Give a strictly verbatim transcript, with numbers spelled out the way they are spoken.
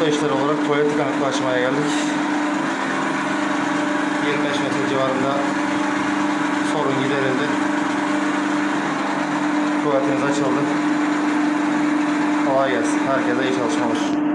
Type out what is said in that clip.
usta işleri olarak tuvalet tıkanıklığı açmaya geldik. yirmi beş metre civarında sorun giderildi. Tuvaletimiz açıldı. Kolay gelsin. Herkese iyi çalışmalar.